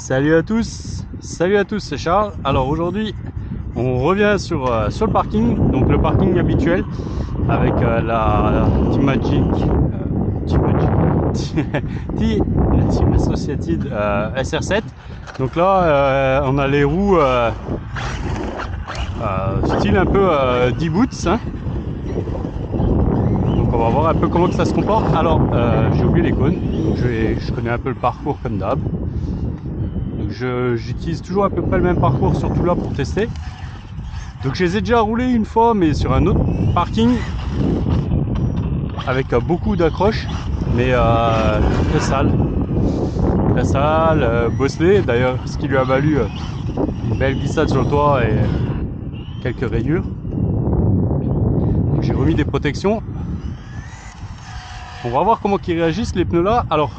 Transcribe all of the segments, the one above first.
Salut à tous, c'est Charles. Alors aujourd'hui on revient sur le parking, donc le parking habituel avec la Team Magic, Team Associated SR7. Donc là on a les roues style un peu D-Boots, hein. Donc on va voir un peu comment que ça se comporte. Alors j'ai oublié les cônes, donc je connais un peu le parcours comme d'hab. J'utilise toujours à peu près le même parcours, surtout là pour tester. Donc je les ai déjà roulés une fois, mais sur un autre parking avec beaucoup d'accroches, mais très sale, bosselé. D'ailleurs, ce qui lui a valu une belle glissade sur le toit et quelques rayures. J'ai remis des protections. On va voir comment ils réagissent les pneus là. Alors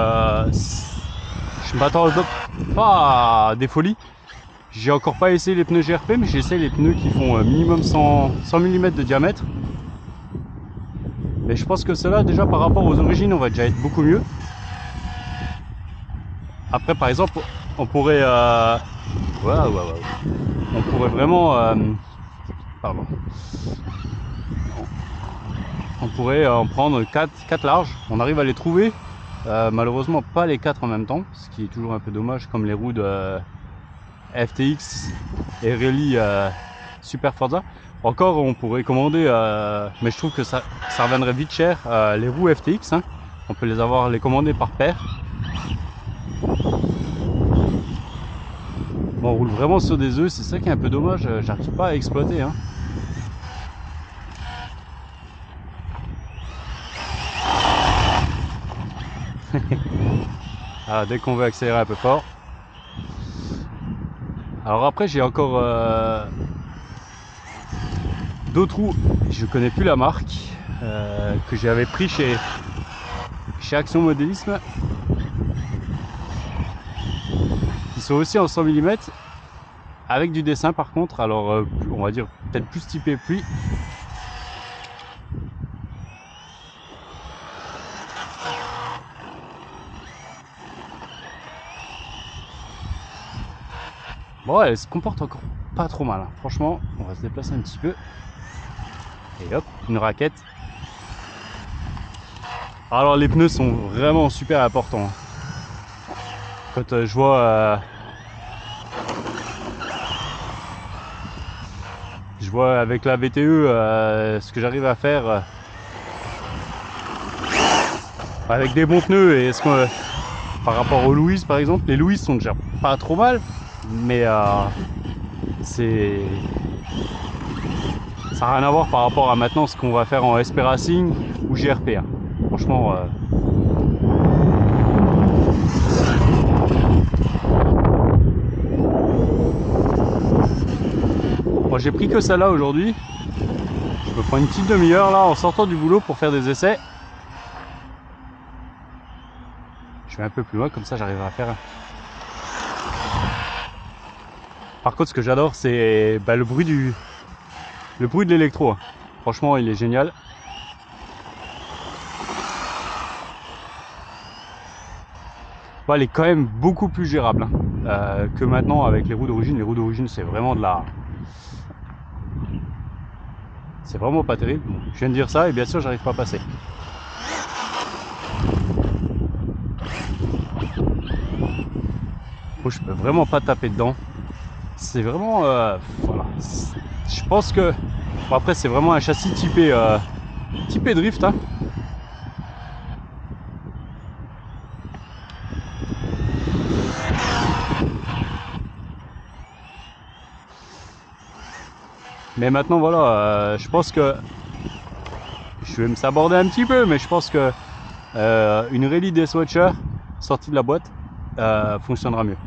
je m'attends pas à des folies. J'ai encore pas essayé les pneus GRP, mais j'ai essayé les pneus qui font minimum 100 mm de diamètre. Mais je pense que cela, déjà par rapport aux origines, on va déjà être beaucoup mieux. Après, par exemple, on pourrait on pourrait vraiment pardon. On pourrait en prendre 4 larges. On arrive à les trouver. Malheureusement pas les 4 en même temps, ce qui est toujours un peu dommage, comme les roues de FTX et Rally Super Forza. Encore on pourrait commander, mais je trouve que ça reviendrait vite cher, les roues FTX, hein. On peut les commander par paire. Bon, on roule vraiment sur des œufs, c'est ça qui est un peu dommage, j'arrive pas à exploiter, hein. Ah, dès qu'on veut accélérer un peu fort. Alors après j'ai encore d'autres roues, je connais plus la marque, que j'avais pris chez Action Modélisme, qui sont aussi en 100 mm avec du dessin par contre. Alors on va dire peut-être plus typé pluie. Bon, elle se comporte encore pas trop mal, hein. Franchement, on va se déplacer un petit peu. Et hop, une raquette. Alors les pneus sont vraiment super importants. Quand je vois avec la VTE ce que j'arrive à faire avec des bons pneus, et par rapport aux Louis par exemple, les Louis sont déjà pas trop mal, mais ça n'a rien à voir par rapport à maintenant ce qu'on va faire en SP Racing ou GRP, hein. Franchement moi j'ai pris que celle-là aujourd'hui. Je me prends une petite demi-heure là en sortant du boulot pour faire des essais. Je vais un peu plus loin, comme ça j'arriverai à faire. Par contre, ce que j'adore, c'est le bruit de l'électro. Franchement, il est génial. Bon, elle est quand même beaucoup plus gérable, hein, que maintenant avec les roues d'origine. Les roues d'origine, c'est vraiment c'est vraiment pas terrible. Je viens de dire ça et bien sûr, j'arrive pas à passer. Moi, je peux vraiment pas taper dedans. C'est vraiment voilà. Je pense que bon, après c'est vraiment un châssis typé drift, hein. Mais maintenant voilà, je pense que je vais me saborder un petit peu, mais je pense que une Rally des Swatcher sortie de la boîte fonctionnera mieux.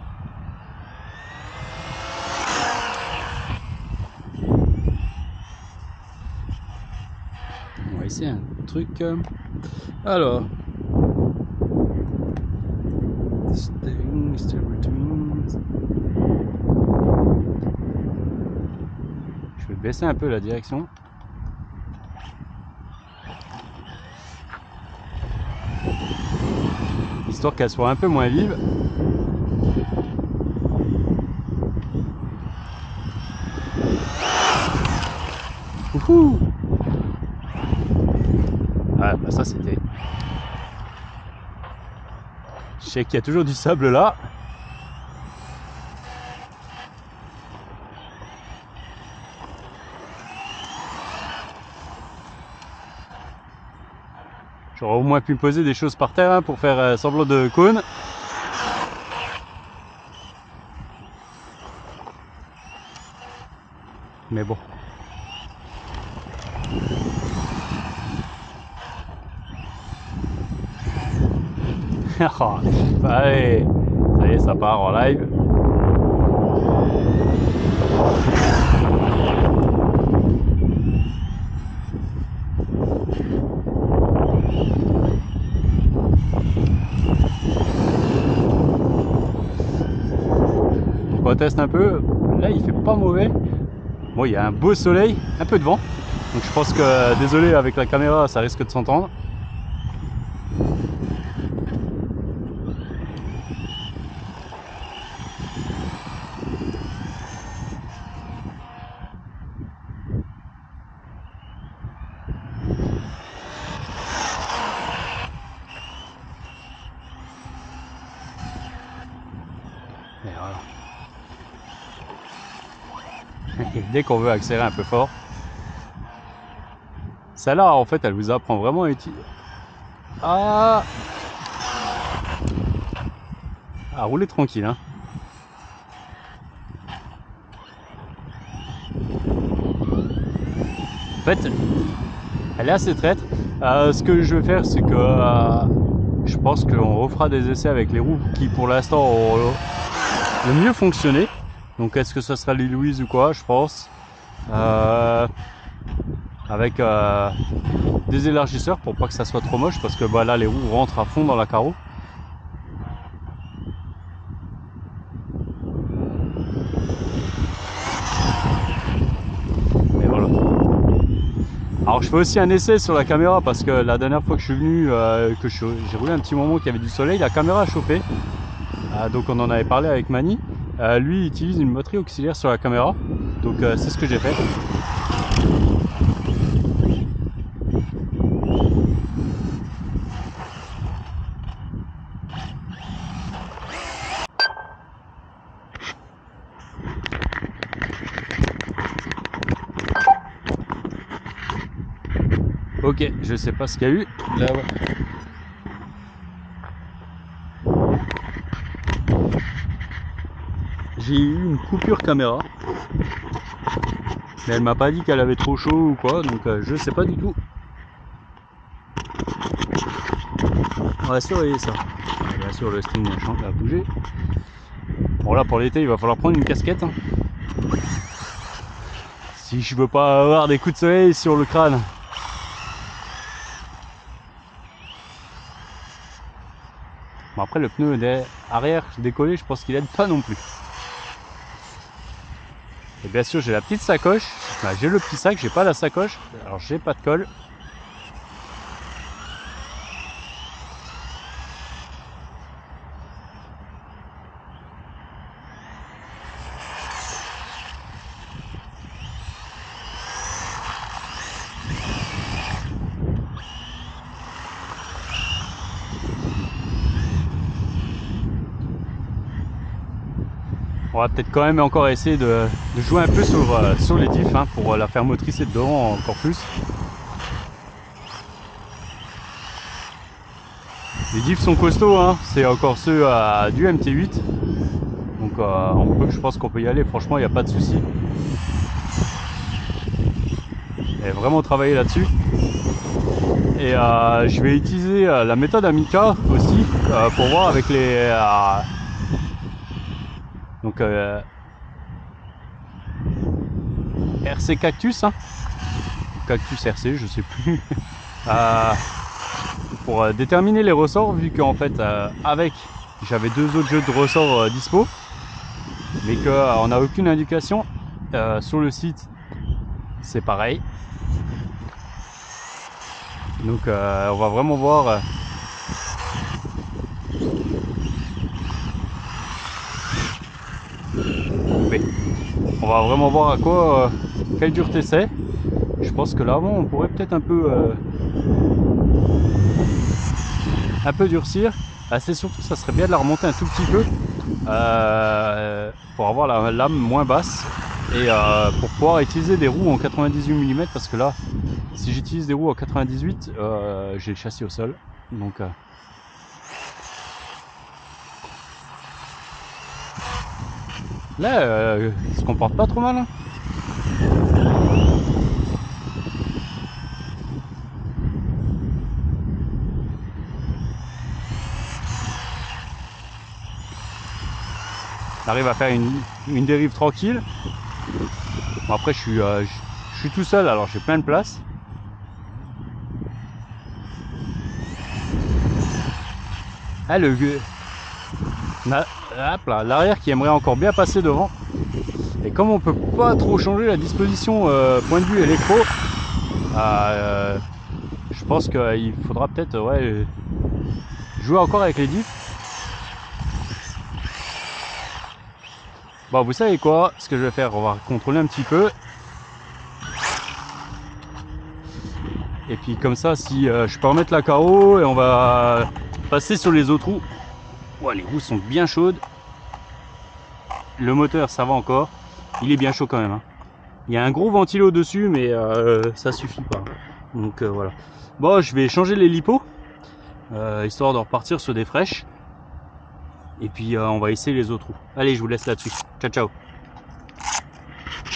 On va essayer un truc. Alors, je vais baisser un peu la direction. Histoire qu'elle soit un peu moins vive. Wouhou! Ah bah ça c'était... Je sais qu'il y a toujours du sable là. J'aurais au moins pu poser des choses par terre hein, pour faire semblant de cône. Mais bon. Allez, ça y est, ça part en live. On teste un peu. Là, il fait pas mauvais. Bon, il y a un beau soleil, un peu de vent. Donc je pense que, désolé, avec la caméra, ça risque de s'entendre. Et voilà. Et dès qu'on veut accélérer un peu fort, celle-là, en fait, elle vous apprend vraiment à utiliser. À rouler tranquille. Hein. En fait, elle est assez traître. Ce que je vais faire, c'est que je pense qu'on refera des essais avec les roues qui, pour l'instant, ont le mieux fonctionné. Donc, est-ce que ça sera les Louise ou quoi? Je pense. Avec des élargisseurs pour pas que ça soit trop moche, parce que bah, là, les roues rentrent à fond dans la carreau. Alors je fais aussi un essai sur la caméra parce que la dernière fois que je suis venu, que j'ai roulé un petit moment qu'il y avait du soleil, la caméra a chauffé. Donc on en avait parlé avec Mani. Lui il utilise une batterie auxiliaire sur la caméra. Donc c'est ce que j'ai fait. Ok, je sais pas ce qu'il y a eu. Là, ouais. J'ai eu une coupure caméra. Mais elle m'a pas dit qu'elle avait trop chaud ou quoi, donc je sais pas du tout. On va surveiller ça. Bien sûr, le string machin va bouger. Bon là pour l'été il va falloir prendre une casquette. Hein. Si je veux pas avoir des coups de soleil sur le crâne. Bon après le pneu arrière décollé, je pense qu'il aide pas non plus. Et bien sûr j'ai la petite sacoche, enfin, j'ai le petit sac, j'ai pas la sacoche, alors j'ai pas de colle. On va peut-être quand même encore essayer de jouer un peu sur les diffs hein, pour la faire motricer dedans encore plus. Les diffs sont costauds, hein. C'est encore ceux du MT8. Donc je pense qu'on peut y aller, franchement il n'y a pas de souci. Et vraiment travailler là-dessus. Et je vais utiliser la méthode Amica aussi pour voir avec les... donc RC Cactus, hein. Cactus RC, je sais plus. Pour déterminer les ressorts, vu qu'en fait avec j'avais deux autres jeux de ressorts dispo, mais qu'on n'a aucune indication sur le site, c'est pareil. Donc on va vraiment voir. Mais on va vraiment voir à quoi, quelle dureté c'est. Je pense que l'avant on pourrait peut-être un peu durcir. C'est surtout ça serait bien de la remonter un tout petit peu pour avoir la lame moins basse et pour pouvoir utiliser des roues en 98 mm, parce que là si j'utilise des roues en 98 j'ai le châssis au sol, donc là il se comporte pas trop mal, hein. On arrive à faire une dérive tranquille. Bon, après je suis tout seul, alors j'ai plein de place. Ah, l'arrière qui aimerait encore bien passer devant. Et comme on peut pas trop changer la disposition point de vue électro, je pense qu'il faudra peut-être jouer encore avec les diffs. Bon, vous savez quoi, ce que je vais faire, on va contrôler un petit peu. Et puis comme ça, si je peux remettre la carreau et on va passer sur les autres roues. Ouais, les roues sont bien chaudes. Le moteur, ça va encore. Il est bien chaud quand même, hein. Il y a un gros ventilo dessus, mais ça suffit pas. Donc voilà. Bon, je vais changer les lipos, histoire de repartir sur des fraîches. Et puis on va essayer les autres roues. Allez, je vous laisse là-dessus. Ciao, ciao.